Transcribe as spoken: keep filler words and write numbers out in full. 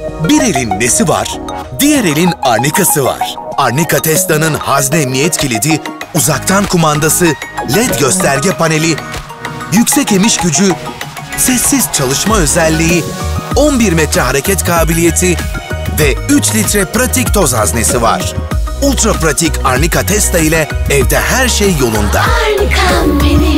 Bir elin nesi var, diğer elin arnikası var. Arnika Tesla'nın hazne emniyet kilidi, uzaktan kumandası, led gösterge paneli, yüksek emiş gücü, sessiz çalışma özelliği, on bir metre hareket kabiliyeti ve üç litre pratik toz haznesi var. Ultra pratik Arnika Tesla ile evde her şey yolunda. Arnikam benim.